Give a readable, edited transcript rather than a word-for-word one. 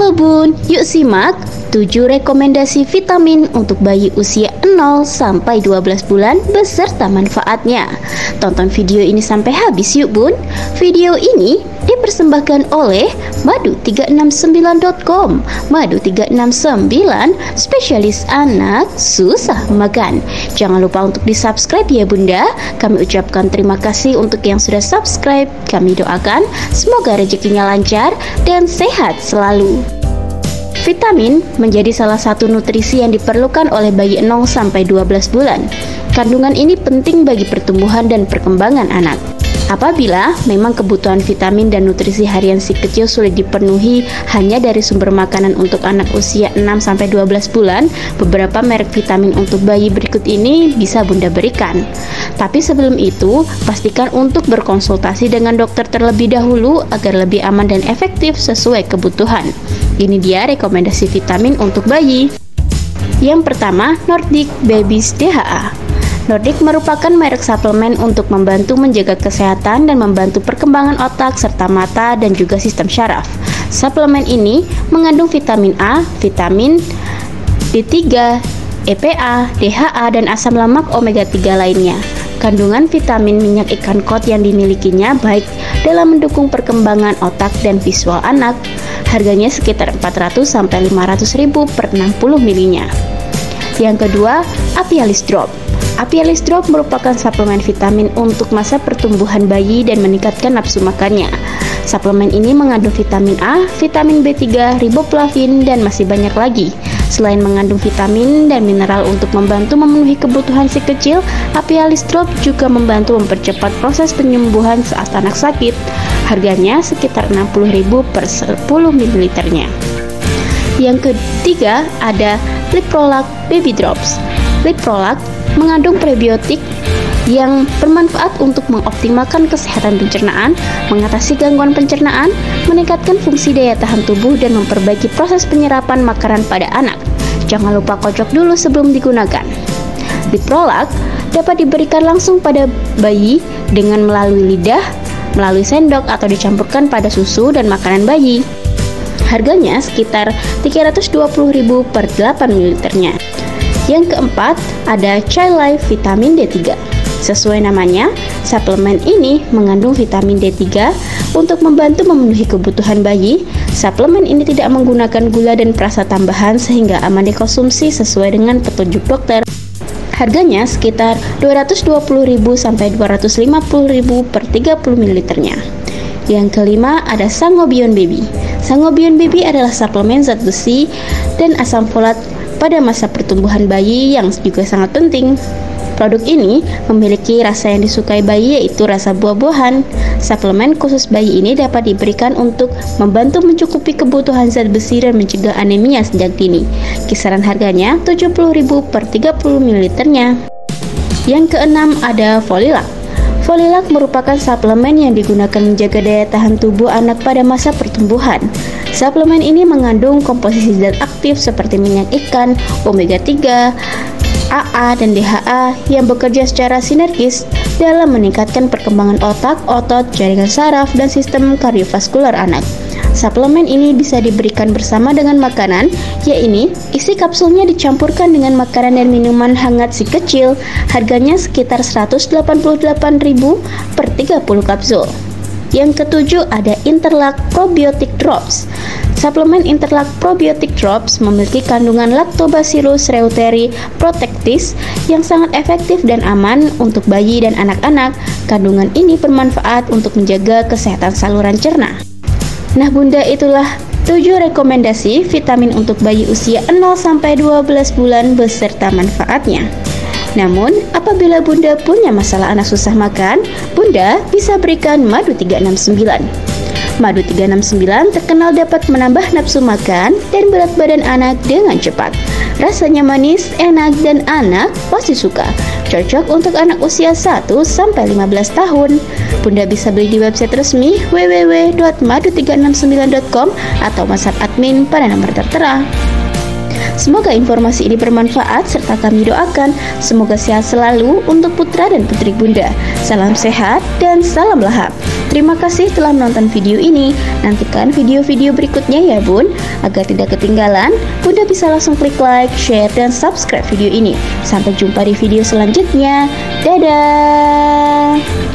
Halo Bun, yuk simak 7 rekomendasi vitamin untuk bayi usia 0 sampai 12 bulan beserta manfaatnya. Tonton video ini sampai habis yuk Bun. Video ini dipersembahkan oleh madu369.com. Madu369, spesialis anak susah makan. Jangan lupa untuk di-subscribe ya Bunda. Kami ucapkan terima kasih untuk yang sudah subscribe. Kami doakan semoga rezekinya lancar dan sehat selalu. Vitamin menjadi salah satu nutrisi yang diperlukan oleh bayi 0 sampai 12 bulan. Kandungan ini penting bagi pertumbuhan dan perkembangan anak. Apabila memang kebutuhan vitamin dan nutrisi harian si kecil sulit dipenuhi hanya dari sumber makanan untuk anak usia 6 sampai 12 bulan, beberapa merek vitamin untuk bayi berikut ini bisa Bunda berikan. Tapi sebelum itu, pastikan untuk berkonsultasi dengan dokter terlebih dahulu agar lebih aman dan efektif sesuai kebutuhan. Ini dia rekomendasi vitamin untuk bayi. Yang pertama, Nordic Babies DHA. Nordic merupakan merek suplemen untuk membantu menjaga kesehatan dan membantu perkembangan otak serta mata dan juga sistem syaraf. Suplemen ini mengandung vitamin A, vitamin B3, EPA, DHA, dan asam lemak omega 3 lainnya. Kandungan vitamin minyak ikan kod yang dimilikinya baik dalam mendukung perkembangan otak dan visual anak. Harganya sekitar 400-500 ribu per 60 milinya. Yang kedua, Apialis Drop. Apialis Drop merupakan suplemen vitamin untuk masa pertumbuhan bayi dan meningkatkan nafsu makannya. Suplemen ini mengandung vitamin A, vitamin B3, riboflavin, dan masih banyak lagi. Selain mengandung vitamin dan mineral untuk membantu memenuhi kebutuhan si kecil, Apialis Drop juga membantu mempercepat proses penyembuhan saat anak sakit. Harganya sekitar 60.000 per 10 ml-nya. Yang ketiga ada Liprolac Baby Drops. Liprolac mengandung prebiotik yang bermanfaat untuk mengoptimalkan kesehatan pencernaan, mengatasi gangguan pencernaan, meningkatkan fungsi daya tahan tubuh, dan memperbaiki proses penyerapan makanan pada anak. Jangan lupa kocok dulu sebelum digunakan. Liprolac dapat diberikan langsung pada bayi dengan melalui lidah, melalui sendok, atau dicampurkan pada susu dan makanan bayi. Harganya sekitar 320.000 per 8 ml-nya. Yang keempat, ada Child Life Vitamin D3. Sesuai namanya, suplemen ini mengandung vitamin D3 untuk membantu memenuhi kebutuhan bayi. Suplemen ini tidak menggunakan gula dan perasa tambahan sehingga aman dikonsumsi sesuai dengan petunjuk dokter. Harganya sekitar 220.000 sampai 250.000 per 30 ml-nya. Yang kelima, ada Sangobion Baby. Sangobion Baby adalah suplemen zat besi dan asam folat pada masa pertumbuhan bayi yang juga sangat penting. Produk ini memiliki rasa yang disukai bayi, yaitu rasa buah-buahan. Suplemen khusus bayi ini dapat diberikan untuk membantu mencukupi kebutuhan zat besi dan mencegah anemia sejak dini. Kisaran harganya 70.000 per 30 ml-nya. Yang keenam ada Folilac. Folilac merupakan suplemen yang digunakan menjaga daya tahan tubuh anak pada masa pertumbuhan. Suplemen ini mengandung komposisi zat aktif seperti minyak ikan, omega 3, AA, dan DHA yang bekerja secara sinergis dalam meningkatkan perkembangan otak, otot, jaringan saraf, dan sistem kardiovaskular anak. Suplemen ini bisa diberikan bersama dengan makanan, yaitu isi kapsulnya dicampurkan dengan makanan dan minuman hangat si kecil. Harganya sekitar 188.000 per 30 kapsul. Yang ketujuh ada Interlac Probiotic Drops. Suplemen Interlac Probiotic Drops memiliki kandungan Lactobacillus reuteri protectis yang sangat efektif dan aman untuk bayi dan anak-anak. Kandungan ini bermanfaat untuk menjaga kesehatan saluran cerna. Nah Bunda, itulah 7 rekomendasi vitamin untuk bayi usia 0 sampai 12 bulan beserta manfaatnya. Namun, apabila Bunda punya masalah anak susah makan, Bunda bisa berikan Madu 369. Madu 369 terkenal dapat menambah nafsu makan dan berat badan anak dengan cepat. Rasanya manis, enak, dan anak pasti suka. Cocok untuk anak usia 1 sampai 15 tahun. Bunda bisa beli di website resmi www.madu369.com atau WhatsApp admin pada nomor tertera. Semoga informasi ini bermanfaat serta kami doakan semoga sehat selalu untuk putra dan putri Bunda. Salam sehat dan salam lahap. Terima kasih telah menonton video ini. Nantikan video-video berikutnya ya Bun. Agar tidak ketinggalan, Bunda bisa langsung klik like, share, dan subscribe video ini. Sampai jumpa di video selanjutnya. Dadah!